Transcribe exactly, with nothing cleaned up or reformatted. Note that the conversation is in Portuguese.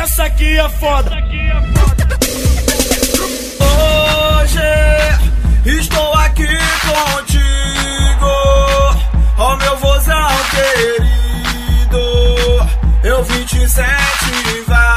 essa aqui é foda. Hoje estou aqui contigo, ó meu vozão querido. Eu vinte e sete vai